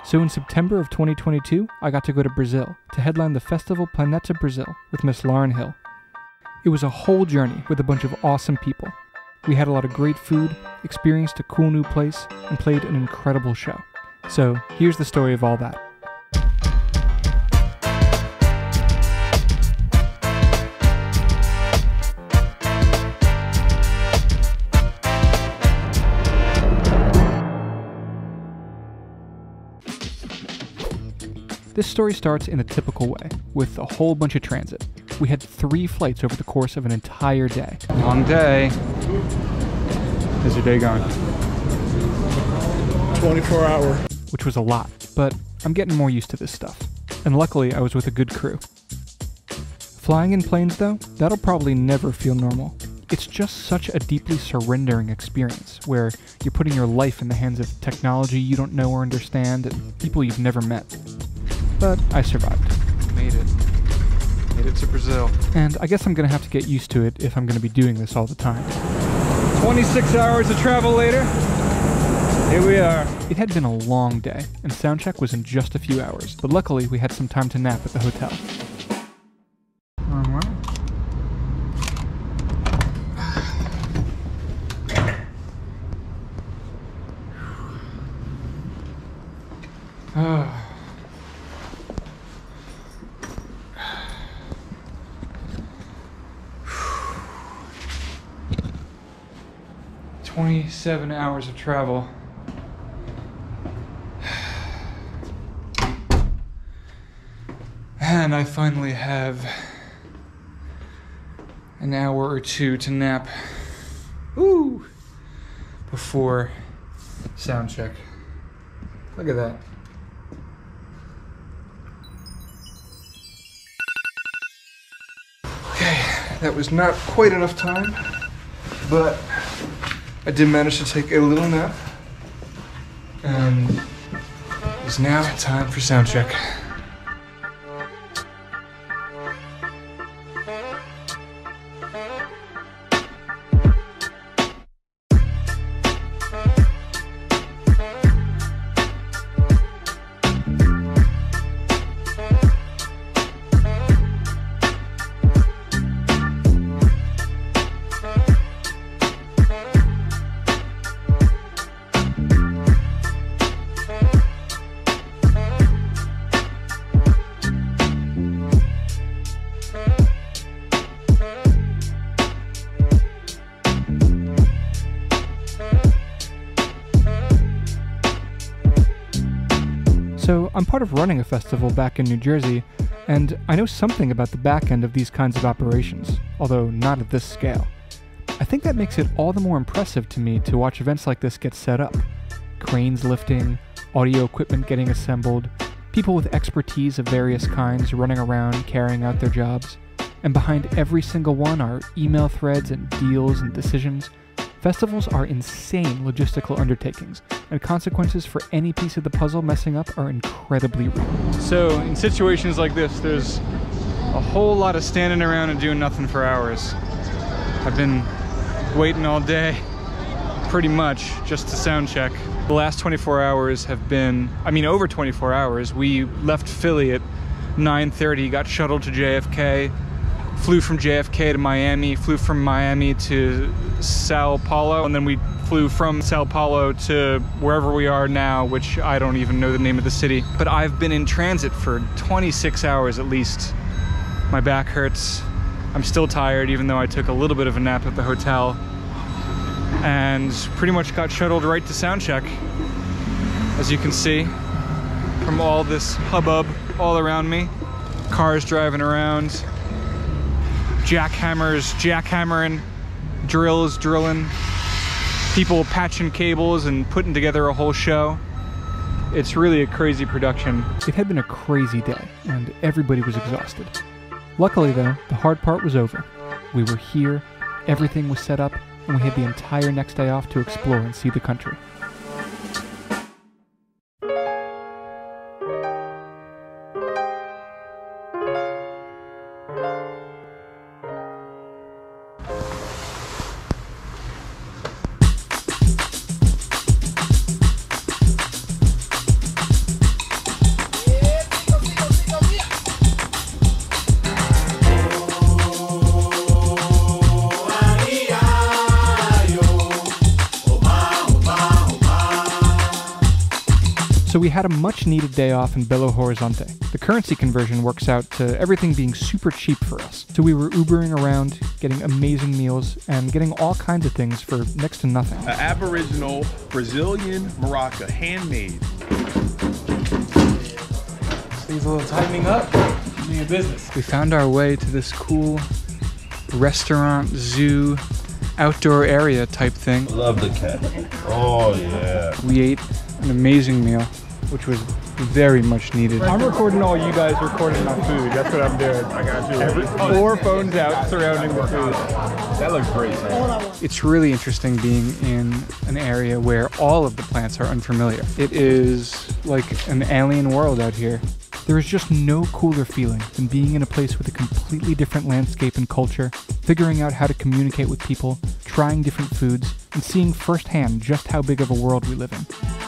So in September of 2022, I got to go to Brazil to headline the festival Planeta Brasil with Miss Lauryn Hill. It was a whole journey with a bunch of awesome people. We had a lot of great food, experienced a cool new place, and played an incredible show. So here's the story of all that. This story starts in a typical way, with a whole bunch of transit. We had 3 flights over the course of an entire day. Long day. How's your day going? 24 hour. Which was a lot, but I'm getting more used to this stuff. And luckily, I was with a good crew. Flying in planes, though, that'll probably never feel normal. It's just such a deeply surrendering experience, where you're putting your life in the hands of technology you don't know or understand, and people you've never met. But I survived. Made it. Made it to Brazil. And I guess I'm gonna have to get used to it if I'm gonna be doing this all the time. 26 hours of travel later, here we are. It had been a long day, and soundcheck was in just a few hours, but luckily we had some time to nap at the hotel. Wrong way. Oh. 27 hours of travel. And I finally have an hour or two to nap. Ooh! Before sound check. Look at that. Okay, that was not quite enough time, but I did manage to take a little nap, and it's now time for sound check. So I'm part of running a festival back in New Jersey, and I know something about the back end of these kinds of operations, although not at this scale. I think that makes it all the more impressive to me to watch events like this get set up. Cranes lifting, audio equipment getting assembled, people with expertise of various kinds running around carrying out their jobs. And behind every single one are email threads and deals and decisions. Festivals are insane logistical undertakings, and consequences for any piece of the puzzle messing up are incredibly real. So in situations like this, there's a whole lot of standing around and doing nothing for hours. I've been waiting all day, pretty much, just to sound check. The last 24 hours have been, over 24 hours. We left Philly at 9:30, got shuttled to JFK, flew from JFK to Miami, flew from Miami to Sao Paulo, and then we flew from Sao Paulo to wherever we are now, which I don't even know the name of the city. But I've been in transit for 26 hours at least. My back hurts. I'm still tired, even though I took a little bit of a nap at the hotel. And pretty much got shuttled right to soundcheck, as you can see, from all this hubbub all around me. Cars driving around, jackhammering, drills drilling, people patching cables and putting together a whole show. It's really a crazy production. It had been a crazy day, and everybody was exhausted. Luckily though, the hard part was over. We were here, everything was set up, and we had the entire next day off to explore and see the country. So we had a much needed day off in Belo Horizonte. The currency conversion works out to everything being super cheap for us. So we were Ubering around, getting amazing meals, and getting all kinds of things for next to nothing. An Aboriginal Brazilian maraca, handmade. Needs a little tightening up. Doing a business. We found our way to this cool restaurant, zoo, outdoor area type thing. Love the cat. Oh yeah. We ate an amazing meal, which was very much needed. I'm recording all you guys recording my food. That's what I'm doing. I got you. 4 phones out surrounding the food. That looks great, man. It's really interesting being in an area where all of the plants are unfamiliar. It is like an alien world out here. There is just no cooler feeling than being in a place with a completely different landscape and culture, figuring out how to communicate with people, trying different foods, and seeing firsthand just how big of a world we live in.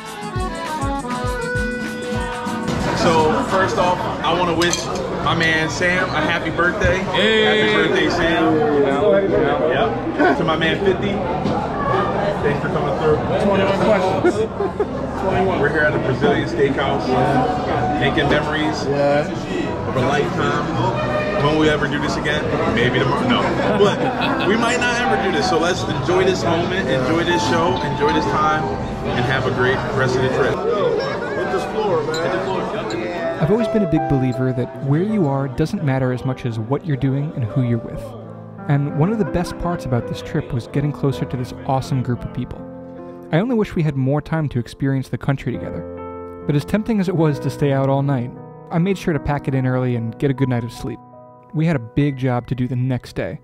So first off, I want to wish my man Sam a happy birthday. Hey. Happy birthday, Sam. Yep. To my man 50. Thanks for coming through. 21 questions. 21. We're here at a Brazilian steakhouse, making memories of a lifetime. When will we ever do this again? Maybe tomorrow. No. But we might not ever do this. So let's enjoy this moment, enjoy this show, enjoy this time, and have a great rest of the trip. Hit this floor, man. Hit the floor. I've always been a big believer that where you are doesn't matter as much as what you're doing and who you're with. And one of the best parts about this trip was getting closer to this awesome group of people. I only wish we had more time to experience the country together. But as tempting as it was to stay out all night, I made sure to pack it in early and get a good night of sleep. We had a big job to do the next day.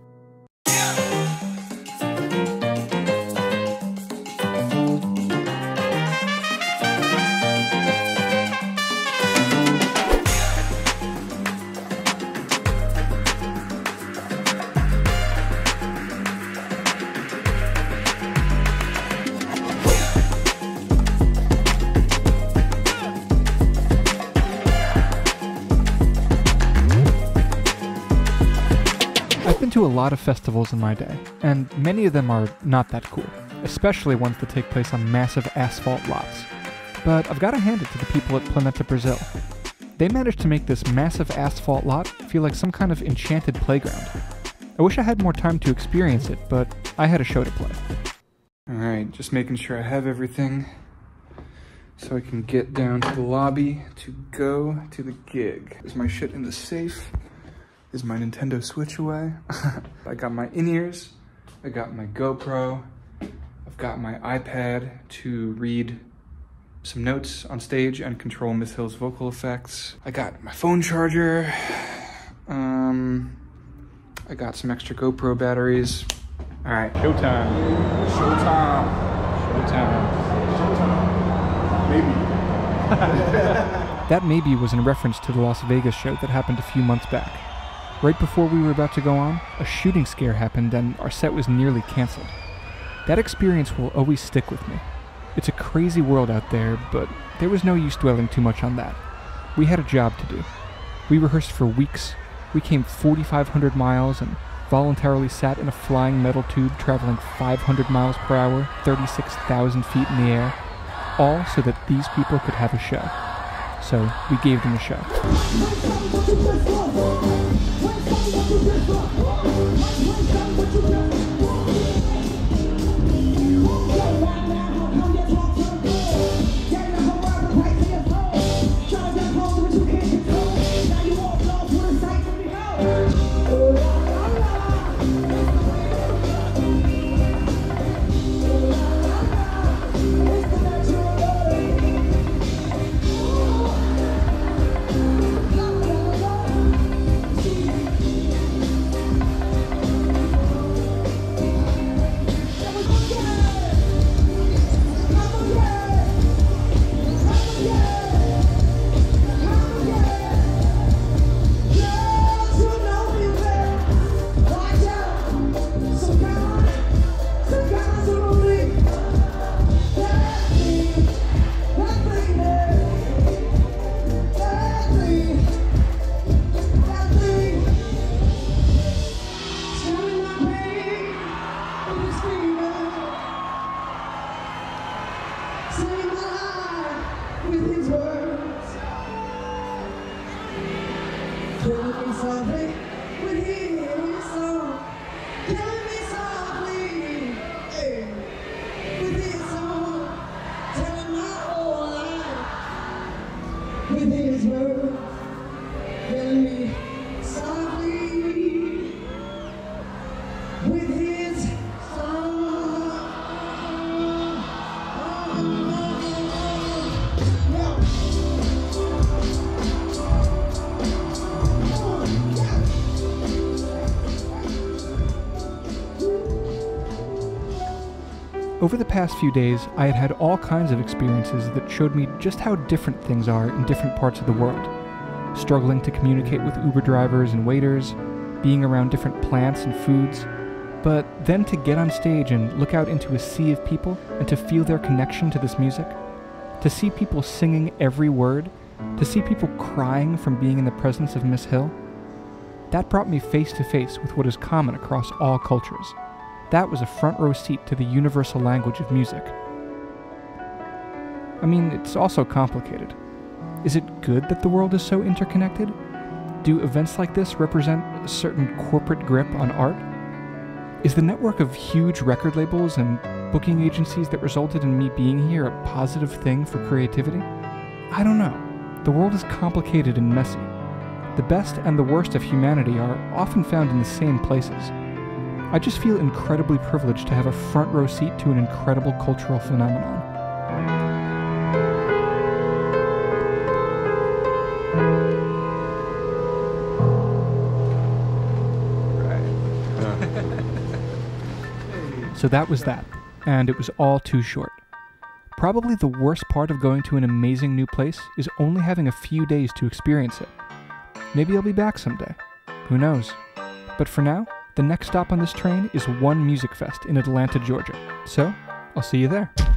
To a lot of festivals in my day, and many of them are not that cool, especially ones that take place on massive asphalt lots. But I've got to hand it to the people at Planeta Brasil. They managed to make this massive asphalt lot feel like some kind of enchanted playground. I wish I had more time to experience it, but I had a show to play. Alright, just making sure I have everything so I can get down to the lobby to go to the gig. Is my shit in the safe? Is my Nintendo Switch away? I got my in-ears, I got my GoPro, I've got my iPad to read some notes on stage and control Miss Hill's vocal effects. I got my phone charger, I got some extra GoPro batteries. All right, showtime. Showtime. Showtime. Maybe. That maybe was in reference to the Las Vegas show that happened a few months back. Right before we were about to go on, a shooting scare happened and our set was nearly canceled. That experience will always stick with me. It's a crazy world out there, but there was no use dwelling too much on that. We had a job to do. We rehearsed for weeks. We came 4,500 miles and voluntarily sat in a flying metal tube traveling 500 miles per hour, 36,000 feet in the air, all so that these people could have a show. So we gave them a show. with his word, fill me softly with his song. Over the past few days, I had had all kinds of experiences that showed me just how different things are in different parts of the world. Struggling to communicate with Uber drivers and waiters, being around different plants and foods, but then to get on stage and look out into a sea of people and to feel their connection to this music, to see people singing every word, to see people crying from being in the presence of Miss Hill, that brought me face to face with what is common across all cultures. That was a front row seat to the universal language of music. I mean, it's also complicated. Is it good that the world is so interconnected? Do events like this represent a certain corporate grip on art? Is the network of huge record labels and booking agencies that resulted in me being here a positive thing for creativity? I don't know. The world is complicated and messy. The best and the worst of humanity are often found in the same places. I just feel incredibly privileged to have a front row seat to an incredible cultural phenomenon. So that was that, and it was all too short. Probably the worst part of going to an amazing new place is only having a few days to experience it. Maybe I'll be back someday. Who knows? But for now, the next stop on this train is One Music Fest in Atlanta, Georgia. So, I'll see you there.